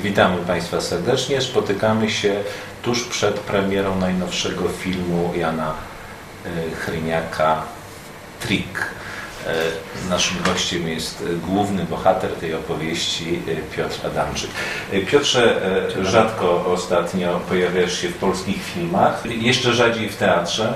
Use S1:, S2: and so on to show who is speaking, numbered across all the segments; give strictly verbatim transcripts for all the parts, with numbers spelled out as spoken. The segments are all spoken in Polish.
S1: Witamy Państwa serdecznie. Spotykamy się tuż przed premierą najnowszego filmu Jana Chryniaka Trik. Naszym gościem jest główny bohater tej opowieści, Piotr Adamczyk. Piotrze, rzadko ostatnio pojawiasz się w polskich filmach, jeszcze rzadziej w teatrze.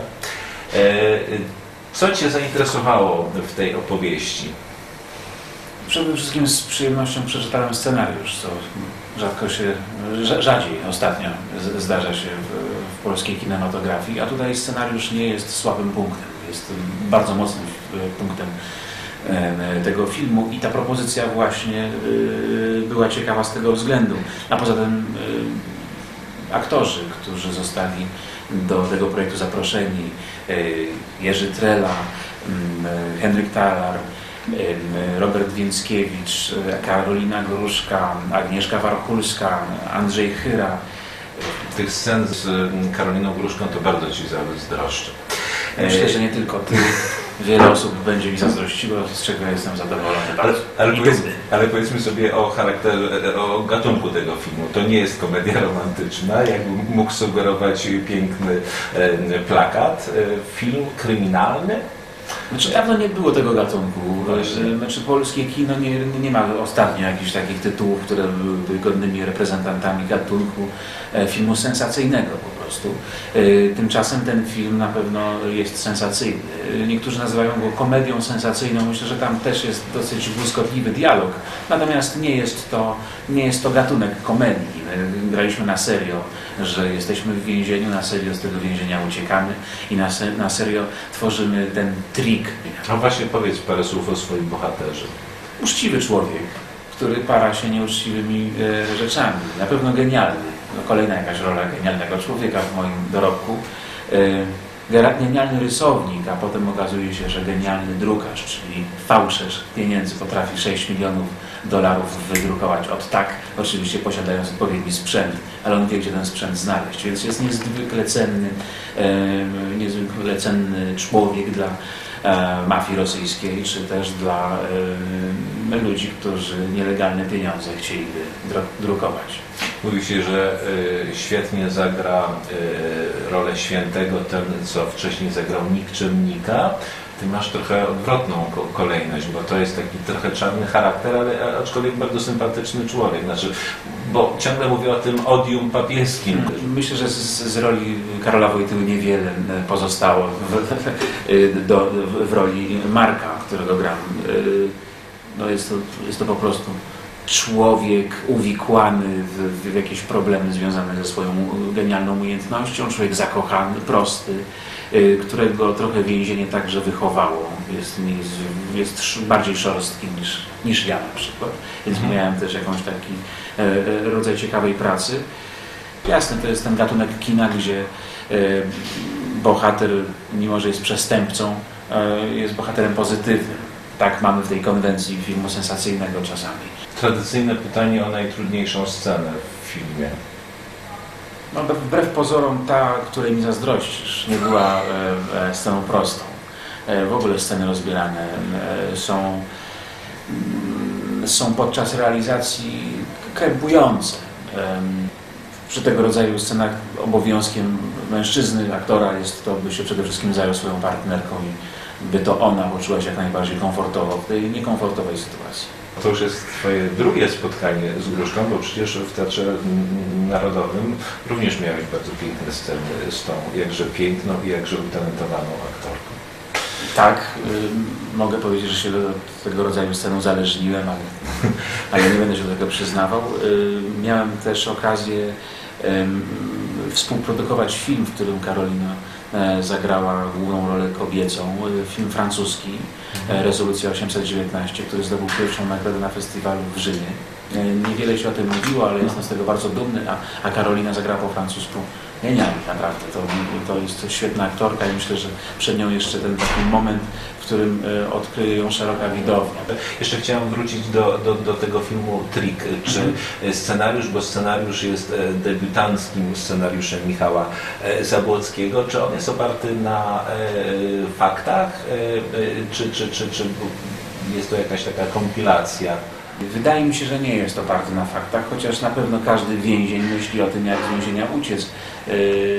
S1: Co Cię zainteresowało w tej opowieści?
S2: Przede wszystkim z przyjemnością przeczytałem scenariusz, co rzadko się, rzadziej ostatnio zdarza się w, w polskiej kinematografii, a tutaj scenariusz nie jest słabym punktem, jest bardzo mocnym punktem tego filmu i ta propozycja właśnie była ciekawa z tego względu. A poza tym aktorzy, którzy zostali do tego projektu zaproszeni, Jerzy Trela, Henryk Talar, Robert Więckiewicz, Karolina Gruszka, Agnieszka Warkulska, Andrzej Chyra.
S1: Tych scen z Karoliną Gruszką to bardzo Ci zazdroszczę.
S2: Myślę, że nie tylko Ty. Wiele osób będzie mi zazdrościło, z czego ja jestem zadowolony.
S1: Ale, ale, powiedz, ale powiedzmy sobie o charakterze, o gatunku tego filmu. To nie jest komedia romantyczna, jakby mógł sugerować piękny plakat. Film kryminalny.
S2: Znaczy, dawno nie było tego gatunku. Znaczy, polskie kino nie, nie ma ostatnio jakichś takich tytułów, które były godnymi reprezentantami gatunku filmu sensacyjnego po prostu. Tymczasem ten film na pewno jest sensacyjny. Niektórzy nazywają go komedią sensacyjną. Myślę, że tam też jest dosyć błyskotliwy dialog. Natomiast nie jest to, nie jest to gatunek komedii. My graliśmy na serio, że jesteśmy w więzieniu, na serio z tego więzienia uciekamy i na, se, na serio tworzymy ten trik.
S1: No właśnie, powiedz parę słów o swoim bohaterze.
S2: Uczciwy człowiek, który para się nieuczciwymi e, rzeczami. Na pewno genialny. No, kolejna jakaś rola genialnego człowieka w moim dorobku. E, genialny rysownik, a potem okazuje się, że genialny drukarz, czyli fałszerz pieniędzy, potrafi sześć milionów dolarów wydrukować od tak, oczywiście posiadając odpowiedni sprzęt, ale on wie, gdzie ten sprzęt znaleźć, więc jest niezwykle cenny, e, niezwykle cenny człowiek dla e, mafii rosyjskiej, czy też dla e, ludzi, którzy nielegalne pieniądze chcieliby drukować.
S1: Mówi się, że y, świetnie zagra y, rolę świętego ten, co wcześniej zagrał nikczemnika. Ty masz trochę odwrotną kolejność, bo to jest taki trochę czarny charakter, ale aczkolwiek bardzo sympatyczny człowiek. Znaczy, bo ciągle mówię o tym odium papieskim.
S2: Myślę, że z, z roli Karola Wojtyły niewiele pozostało w, do, w roli Marka, którego gram. No jest, to, jest to po prostu człowiek uwikłany w, w jakieś problemy związane ze swoją genialną umiejętnością, człowiek zakochany, prosty, y, którego trochę więzienie także wychowało. Jest, jest, jest bardziej szorstki niż, niż ja na przykład, więc mhm. miałem też jakąś taki e, rodzaj ciekawej pracy. Jasne, to jest ten gatunek kina, gdzie e, bohater, mimo że jest przestępcą, e, jest bohaterem pozytywnym. Tak mamy w tej konwencji filmu sensacyjnego czasami.
S1: Tradycyjne pytanie o najtrudniejszą scenę w filmie.
S2: No, wbrew pozorom ta, której mi zazdrościsz, nie była e, e, sceną prostą. E, w ogóle sceny rozbierane e, są, mm, są podczas realizacji krępujące. E, przy tego rodzaju scenach obowiązkiem mężczyzny, aktora jest to, by się przede wszystkim zajął swoją partnerką i by to ona poczuła się jak najbardziej komfortowo w tej niekomfortowej sytuacji.
S1: To już jest Twoje drugie spotkanie z Gruszką, bo przecież w Teatrze Narodowym również miałeś bardzo piękne sceny z tą jakże piękną i jakże utalentowaną aktorką.
S2: Tak, y, mogę powiedzieć, że się do tego rodzaju scen uzależniłem, ale, ale nie będę się do tego przyznawał. Y, miałem też okazję y, współprodukować film, w którym Karolina zagrała główną rolę kobiecą, film francuski, Rezolucja osiemset dziewiętnaście, który zdobył pierwszą nagrodę na festiwalu w Rzymie. Niewiele się o tym mówiło, ale jestem z tego bardzo dumny, a, a Karolina zagrała po francusku genialnie, naprawdę. To, to jest świetna aktorka i myślę, że przed nią jeszcze ten taki moment, w którym odkryje ją szeroka widownia.
S1: Jeszcze chciałem wrócić do, do, do tego filmu Trik. Czy scenariusz, bo scenariusz jest debiutanckim scenariuszem Michała Zabłockiego, czy on jest oparty na faktach, czy, czy, czy, czy jest to jakaś taka kompilacja
S2: Wydaje mi się, że nie jest oparty na faktach, chociaż na pewno każdy więzień myśli o tym, jak z więzienia uciec. Yy,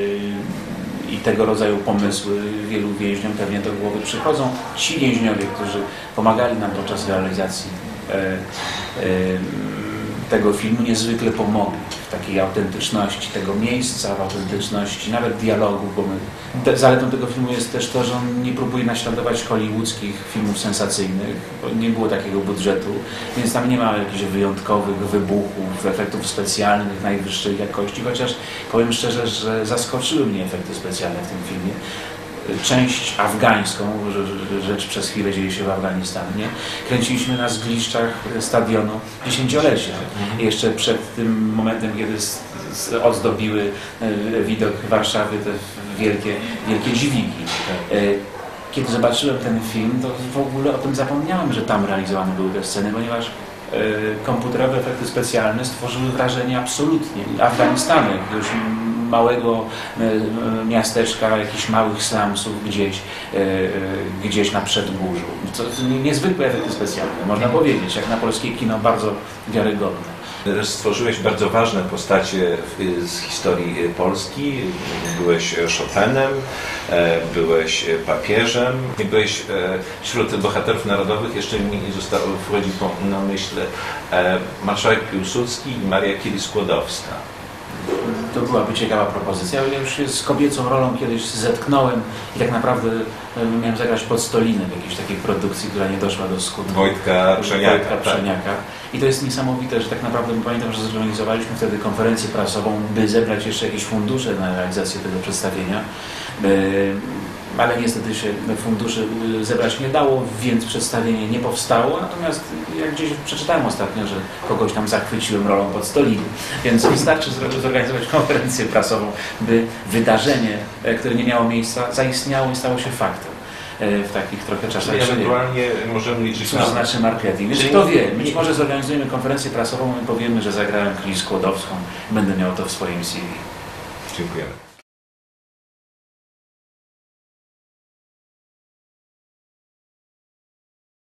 S2: I tego rodzaju pomysły wielu więźniom pewnie do głowy przychodzą. Ci więźniowie, którzy pomagali nam podczas realizacji yy, yy, tego filmu, niezwykle pomogli w takiej autentyczności tego miejsca, w autentyczności nawet dialogów, bo my, te, zaletą tego filmu jest też to, że on nie próbuje naśladować hollywoodzkich filmów sensacyjnych, bo nie było takiego budżetu, więc tam nie ma jakichś wyjątkowych wybuchów, efektów specjalnych najwyższej jakości, chociaż powiem szczerze, że zaskoczyły mnie efekty specjalne w tym filmie. Część afgańską, rzecz przez chwilę dzieje się w Afganistanie, kręciliśmy na zgliszczach stadionu dziesięciolecia. I jeszcze przed tym momentem, kiedy ozdobiły widok Warszawy te wielkie, wielkie dźwigi. Kiedy zobaczyłem ten film, to w ogóle o tym zapomniałem, że tam realizowane były te sceny, ponieważ komputerowe efekty specjalne stworzyły wrażenie absolutnie Afganistanu, jakiegoś małego miasteczka, jakichś małych slumsów gdzieś, gdzieś na przedgórzu. To niezwykłe efekty specjalne, można powiedzieć, jak na polskie kino bardzo wiarygodne.
S1: Stworzyłeś bardzo ważne postacie z historii Polski. Byłeś Chopinem, byłeś papieżem, byłeś wśród bohaterów narodowych, jeszcze mi zostało wchodzi na myśl marszałek Piłsudski i Maria Curie-Skłodowska.
S2: To byłaby ciekawa propozycja. Ja już się z kobiecą rolą kiedyś zetknąłem i tak naprawdę miałem zagrać Podstolinę w jakiejś takiej produkcji, która nie doszła do skutku.
S1: Wojtka Przeniaka.
S2: Wojtka Przeniaka. Tak. I to jest niesamowite, że tak naprawdę pamiętam, że zorganizowaliśmy wtedy konferencję prasową, by zebrać jeszcze jakieś fundusze na realizację tego przedstawienia. Ale niestety się funduszy zebrać nie dało, więc przedstawienie nie powstało. Natomiast jak gdzieś przeczytałem ostatnio, że kogoś tam zachwyciłem rolą Podstoliny. Więc wystarczy zorganizować konferencję prasową, by wydarzenie, które nie miało miejsca, zaistniało i stało się faktem w takich trochę czasach.
S1: Czyli ewentualnie możemy liczyć
S2: na... Cóż znaczy marketing? Więc kto wie, być może zorganizujemy konferencję prasową i powiemy, że zagrałem Curie-Skłodowską i będę miał to w swoim C V.
S1: Dziękujemy.